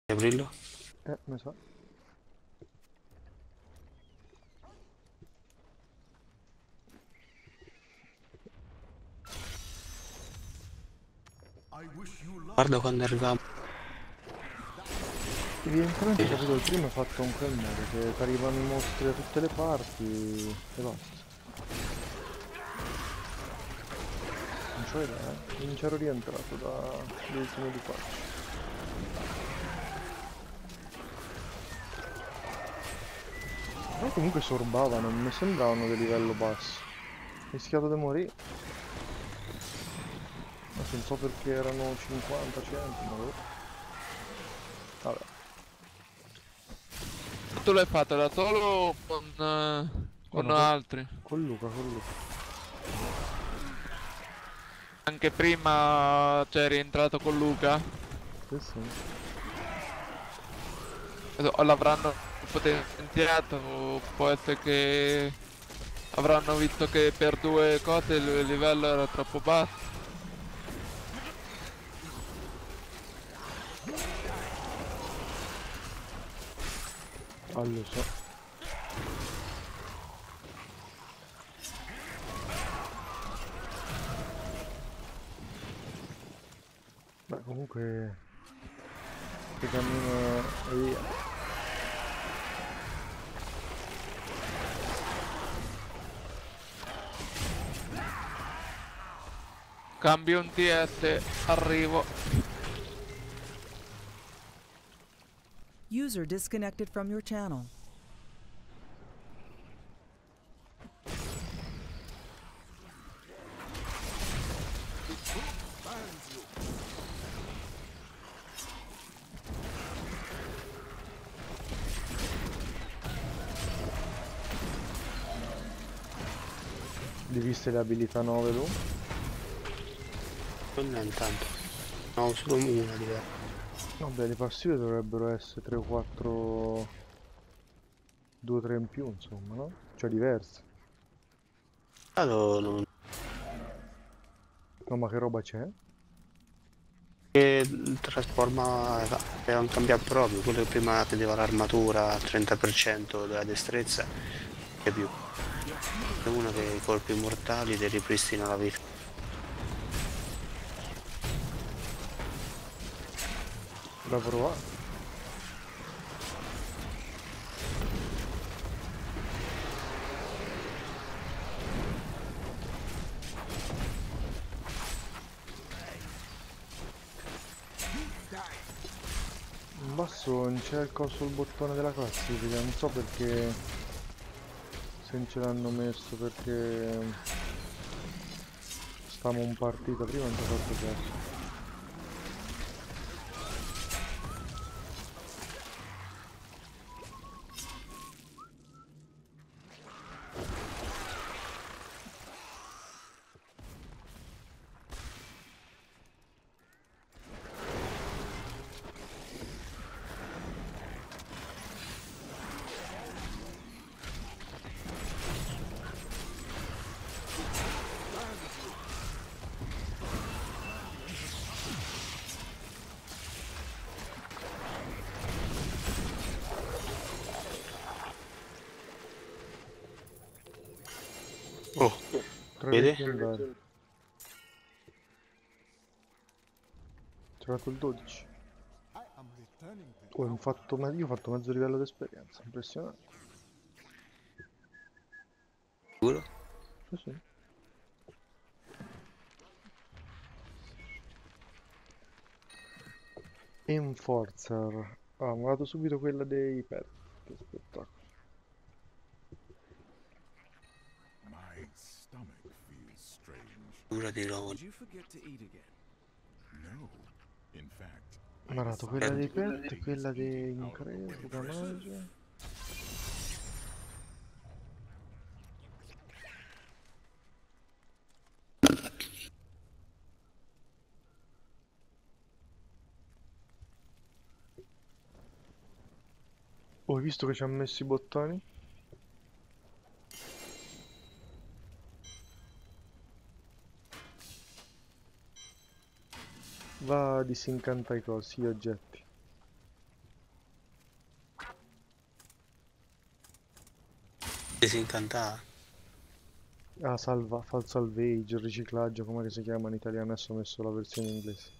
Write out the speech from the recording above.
Aprirlo? Mi sa. Guarda quando arriviamo. Evidentemente, capito, il primo è fatto in quel modo, che ti arrivano i mostri da tutte le parti e basta. Non c'ho idea, eh. Non c'ero rientrato dall'ultimo di qua. Però comunque sorbavano, non mi sembravano di livello basso. Ho rischiato di morire. Ma non so perché erano 50, 100, ma boh. Vabbè. Tu l'hai fatto da solo o No, con no, altri? con Luca, con Luca. Anche prima c'eri entrato con Luca? Sì, sì. O l'avranno potenziato, o può essere che avranno visto che per due cose il livello era troppo basso. Ah, lo so. Beh, comunque... Che cammino e via. Cambio un TS, arrivo. User disconnected from your channel. Li viste le abilità 9 tu? Non è intanto. No, solo una diversa. Vabbè, le passive dovrebbero essere 3 o 4... 2 o 3 in più, insomma, no? Cioè diverse. Non... No, ma che roba c'è? Che trasforma... È un cambiato proprio. Quello che prima vedeva l'armatura al 30% della destrezza. E più. È una che i colpi mortali ti ripristina la vita. Da provare. In basso non c'è il coso sul bottone della classifica, non so perché... Se non ce l'hanno messo perché... Stavamo in partita, prima non ci ho fatto caso. Oh, Tre vedi? leggendari. C'è fatto il 12. Oh, io ho fatto mezzo livello di esperienza, impressionante. Sicuro? Sì, sì. Enforcer. Ah, mi ha dato subito quella dei pet. Che spettacolo. My stomach feels strange. Ora di nuovo. Did you forget to eat again? No. In fact, Mi I ha dato quella dei decided to pet, take quella this dei eating out of the way incredi, da first. magia. Oh, hai visto che ci ha messo i bottoni? Va a disincanta i cosi, gli oggetti. Disincantata. Ah, salva, fa il salvage, il riciclaggio, come che si chiama in italiano, adesso ho messo la versione inglese.